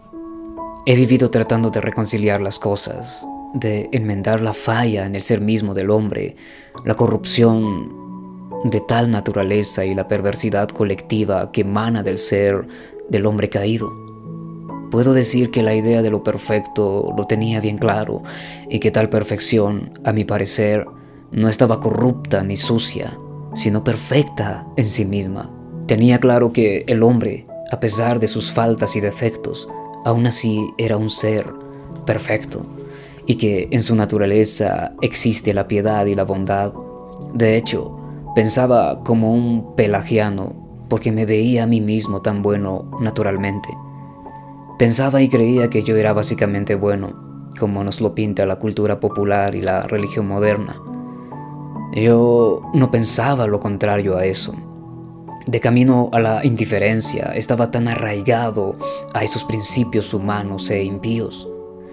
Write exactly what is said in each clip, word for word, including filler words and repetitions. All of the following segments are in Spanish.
He vivido tratando de reconciliar las cosas, de enmendar la falla en el ser mismo del hombre, la corrupción de tal naturaleza y la perversidad colectiva que emana del ser del hombre caído. Puedo decir que la idea de lo perfecto lo tenía bien claro y que tal perfección, a mi parecer, no estaba corrupta ni sucia, sino perfecta en sí misma. Tenía claro que el hombre, a pesar de sus faltas y defectos, aún así era un ser perfecto y que en su naturaleza existe la piedad y la bondad. De hecho, pensaba como un pelagiano porque me veía a mí mismo tan bueno naturalmente. Pensaba y creía que yo era básicamente bueno, como nos lo pinta la cultura popular y la religión moderna. Yo no pensaba lo contrario a eso. De camino a la indiferencia, estaba tan arraigado a esos principios humanos e impíos.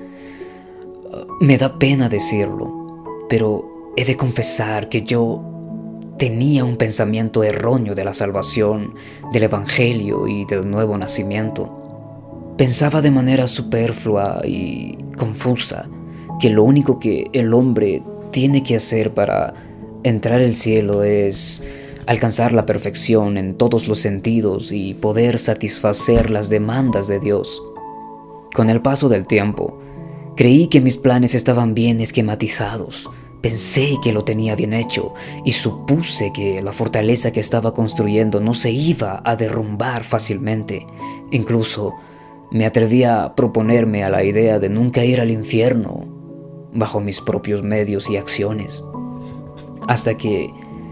Me da pena decirlo, pero he de confesar que yo tenía un pensamiento erróneo de la salvación, del evangelio y del nuevo nacimiento. Pensaba de manera superflua y confusa que lo único que el hombre tiene que hacer para entrar al cielo es alcanzar la perfección en todos los sentidos y poder satisfacer las demandas de Dios. Con el paso del tiempo, creí que mis planes estaban bien esquematizados. Pensé que lo tenía bien hecho y supuse que la fortaleza que estaba construyendo no se iba a derrumbar fácilmente. Incluso me atreví a proponerme a la idea de nunca ir al infierno bajo mis propios medios y acciones. Hasta que,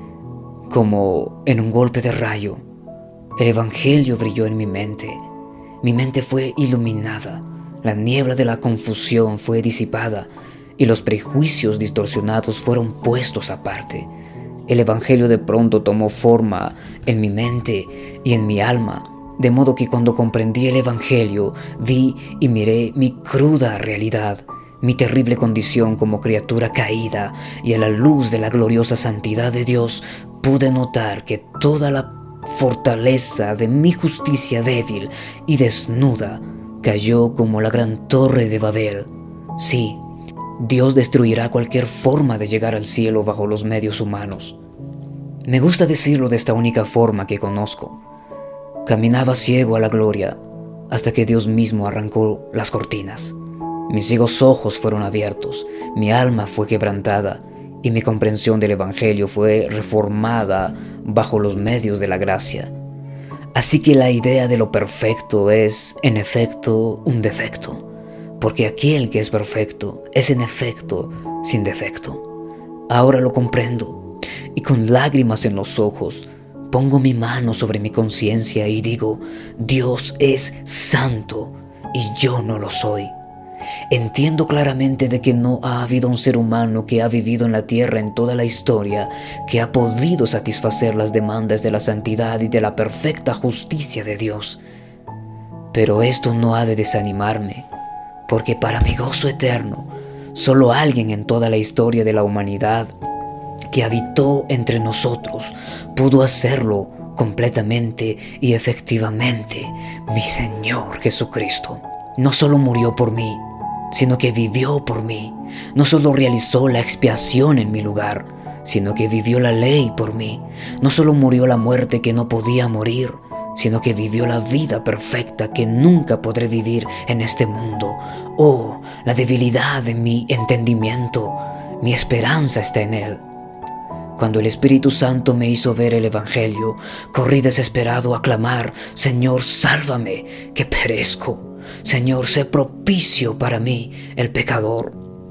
como en un golpe de rayo, el evangelio brilló en mi mente. Mi mente fue iluminada, la niebla de la confusión fue disipada y los prejuicios distorsionados fueron puestos aparte. El evangelio de pronto tomó forma en mi mente y en mi alma, de modo que cuando comprendí el evangelio, vi y miré mi cruda realidad, mi terrible condición como criatura caída, y a la luz de la gloriosa santidad de Dios pude notar que toda la fortaleza de mi justicia débil y desnuda cayó como la gran torre de Babel. Sí, Dios destruirá cualquier forma de llegar al cielo bajo los medios humanos. Me gusta decirlo de esta única forma que conozco. Caminaba ciego a la gloria hasta que Dios mismo arrancó las cortinas. Mis ciegos ojos fueron abiertos, mi alma fue quebrantada y mi comprensión del evangelio fue reformada bajo los medios de la gracia. Así que la idea de lo perfecto es, en efecto, un defecto, porque aquel que es perfecto es, en efecto, sin defecto. Ahora lo comprendo, y con lágrimas en los ojos, pongo mi mano sobre mi conciencia y digo, Dios es santo, y yo no lo soy. Entiendo claramente de que no ha habido un ser humano que ha vivido en la tierra en toda la historia que ha podido satisfacer las demandas de la santidad y de la perfecta justicia de Dios. Pero esto no ha de desanimarme, porque para mi gozo eterno, solo alguien en toda la historia de la humanidad que habitó entre nosotros pudo hacerlo completamente y efectivamente, mi Señor Jesucristo. No solo murió por mí, sino que vivió por mí. No solo realizó la expiación en mi lugar, sino que vivió la ley por mí. No solo murió la muerte que no podía morir, sino que vivió la vida perfecta que nunca podré vivir en este mundo. Oh, la debilidad de mi entendimiento, mi esperanza está en Él. Cuando el Espíritu Santo me hizo ver el Evangelio, corrí desesperado a clamar, Señor, sálvame, que perezco. Señor, sé propicio para mí, el pecador.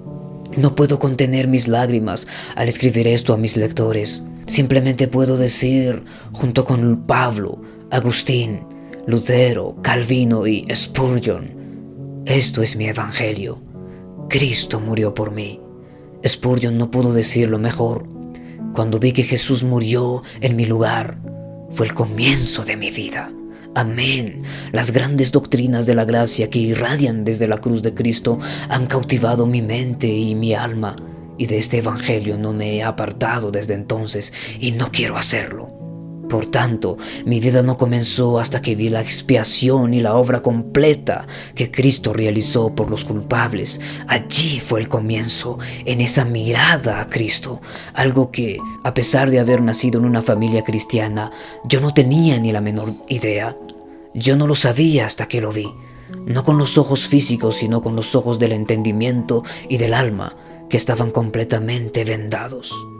No puedo contener mis lágrimas al escribir esto a mis lectores. Simplemente puedo decir, junto con Pablo, Agustín, Lutero, Calvino y Spurgeon, esto es mi evangelio. Cristo murió por mí. Spurgeon no pudo decirlo mejor. Cuando vi que Jesús murió en mi lugar, fue el comienzo de mi vida. Amén. Las grandes doctrinas de la gracia que irradian desde la cruz de Cristo han cautivado mi mente y mi alma, y de este evangelio no me he apartado desde entonces y no quiero hacerlo. Por tanto, mi vida no comenzó hasta que vi la expiación y la obra completa que Cristo realizó por los culpables. Allí fue el comienzo, en esa mirada a Cristo, algo que, a pesar de haber nacido en una familia cristiana, yo no tenía ni la menor idea. Yo no lo sabía hasta que lo vi, no con los ojos físicos, sino con los ojos del entendimiento y del alma, que estaban completamente vendados.